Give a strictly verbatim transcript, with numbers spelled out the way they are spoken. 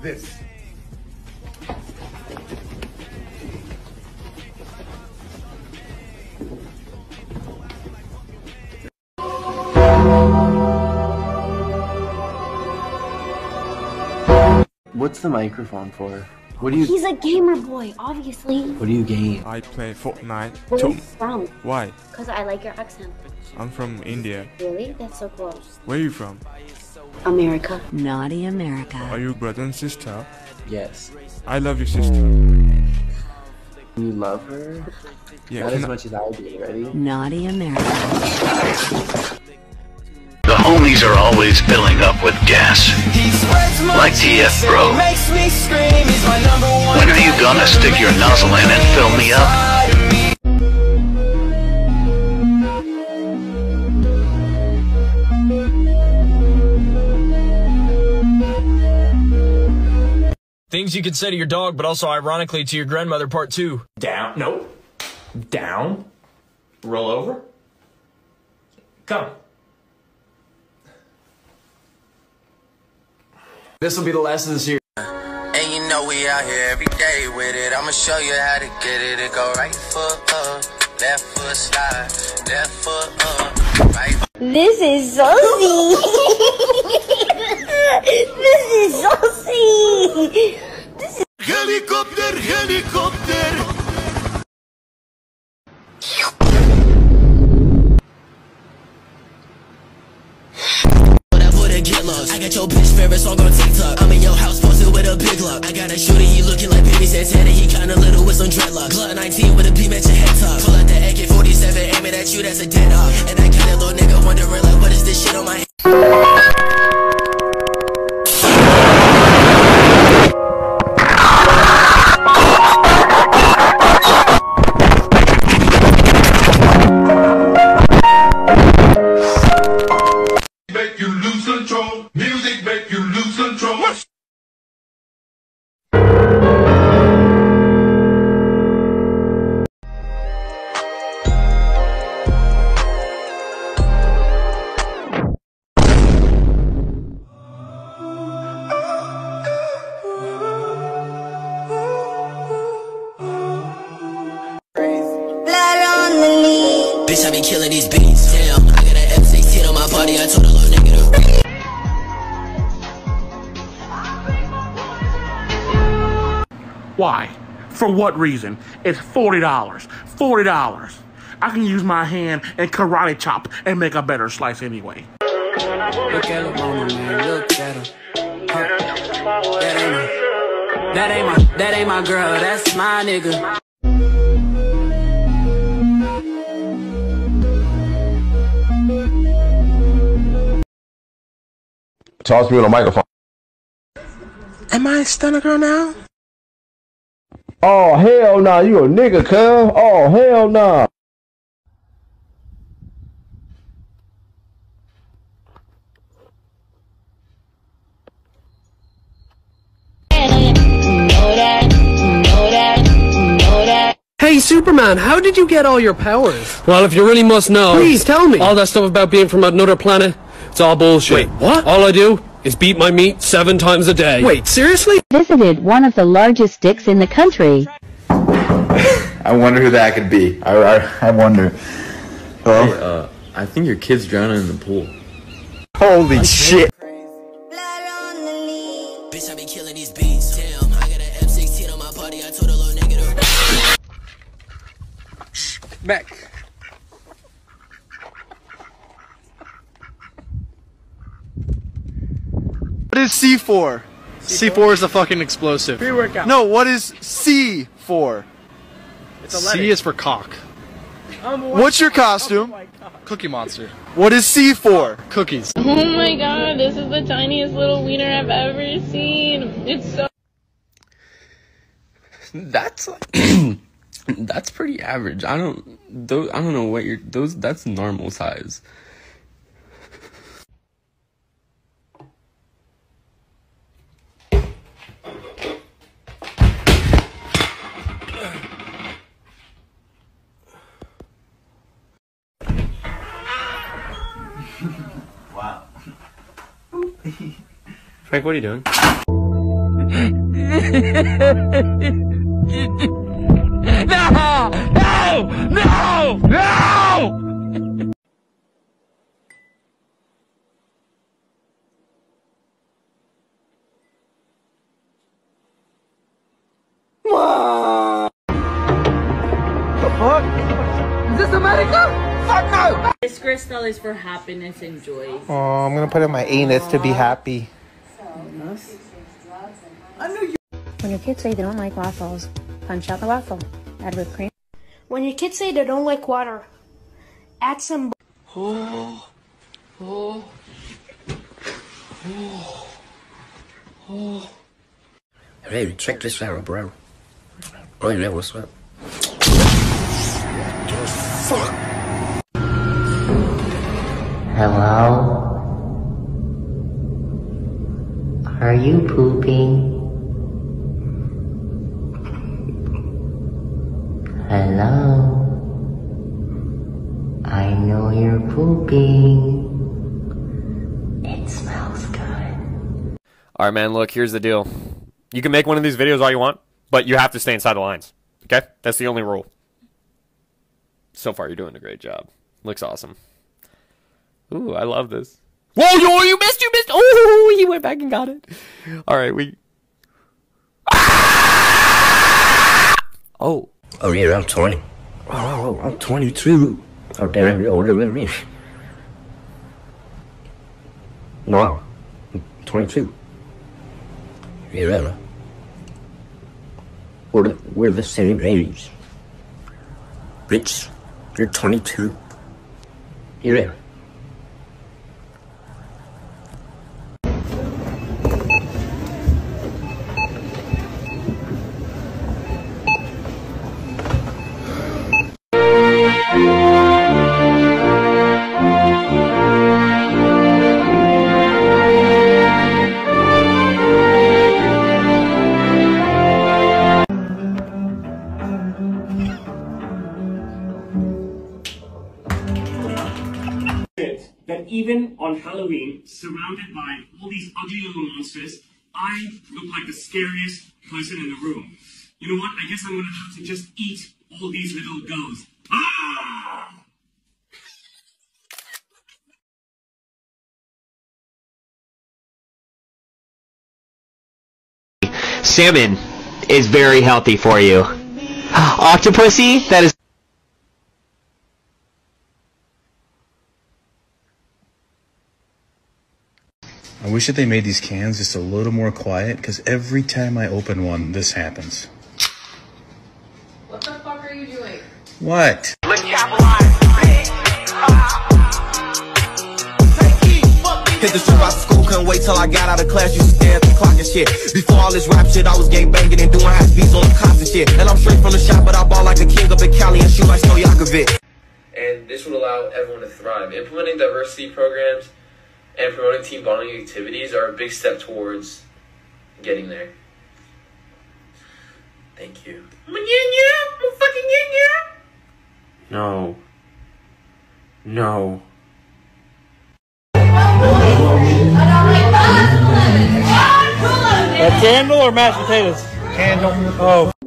this. What's the microphone for? What do you- He's a gamer boy, obviously. What do you game? I play Fortnite. Where are you from? Why? Because I like your accent. I'm from India. Really? That's so cool. Where are you from? America. Naughty America. Are you brother and sister? Yes. I love your sister. You love her? Yeah, Not as I... much as I do, ready? Naughty America. The homies are always filling up with gas. Like T F, bro. When are you gonna stick your nozzle in and fill me up? Things you could say to your dog, but also ironically to your grandmother, part two. Down, no. Down. Roll over. Come. This will be the last of the series. And you know we out here every day with it. I'ma show you how to get it. It go right foot up, left foot slide, left foot up, right foot. This is saucy. This is saucy. This is Helicopter, helicopter. I got your bitch favorite song on TikTok. I'm in your house posted with a big lock. I got a shooter, he looking like Baby Santana. He kinda little with some dreadlocks. Glock nineteen with a beam at your head top. Pull out the A K forty-seven, aim it at you, that's a dead off. And I got that little nigga wondering like, what is this shit on my head? Make you lose control. Music make you lose control. Bitch, I be killing these beats. Damn, I got an M sixteen on my body. I told a little nigga to read. Why? For what reason? It's forty dollars. forty dollars. I can use my hand and karate chop and make a better slice anyway. Look at the woman, man. Look at her. Huh. That ain't my, that ain't my, that ain't my girl. That's my nigga. Talk to me on the microphone. Am I a stunner girl now? Oh, hell nah, you a nigga, cuz. Oh, hell nah. Hey Superman, how did you get all your powers? Well, if you really must know, please tell me. All that stuff about being from another planet, it's all bullshit. Wait, what? All I do is beat my meat seven times a day. Wait, seriously? Visited one of the largest dicks in the country. I wonder who that could be. I, I, I wonder. Hello? Hey, uh, I think your kid's drowning in the pool. Holy okay. shit. Bitch, I be killing these beats. Damn, I got an M sixteen on my body. I told a little nigga to back. What is C for? C four is a fucking explosive. Pre-workout. No, what is C for? It's a letter. C is for cock. Um, What's your costume? Oh Cookie Monster. What is C for? Cookies. Oh my god, this is the tiniest little wiener I've ever seen. It's so... That's like... That's pretty average. I don't... Those, I don't know what you're... Those... That's normal size. Wow. Frank, what are you doing? No! No! No! No! Is this America? Fuck no! This crystal is for happiness and joy. Oh, I'm gonna put in my anus to be happy. When your kids say they don't like waffles, punch out the waffle. Add whipped cream. When your kids say they don't like water, add some. Oh, oh, oh, oh. Hey, check this out, bro. Oh yeah, what's up? Fuck. Hello? Are you pooping? Hello? I know you're pooping. It smells good. Alright, man, look, here's the deal. You can make one of these videos all you want, but you have to stay inside the lines. Okay? That's the only rule. So far, you're doing a great job. Looks awesome. Ooh, I love this. Whoa, yo, you missed, you missed. Oh, he went back and got it. All right, we. Ah! Oh. Oh yeah, I'm twenty. Oh, I'm twenty-two. Oh, damn, you're older than me. No, I'm twenty-two. Yeah, right. We're the, we're the same age. Bitch, you're twenty-two. You're right. That even on Halloween, surrounded by all these ugly little monsters, I look like the scariest person in the room. You know what? I guess I'm gonna have to just eat all these little ghosts. Ah! Salmon is very healthy for you. Octopussy, that is. I wish that they made these cans just a little more quiet, because every time I open one, this happens. What the fuck are you doing? What? Hit the strip out of school, couldn't wait till I got out of class. Used to stare at the clock and shit. Before all this rap shit, I was gang banging and doing high speeds on the cops and shit. And I'm straight from the shop, but I ball like the king up in Cali and shoot like Stojakovic. And this would allow everyone to thrive. Implementing diversity programs and promoting team bonding activities are a big step towards getting there. Thank you. No. No. A candle or mashed potatoes? Candle. Oh.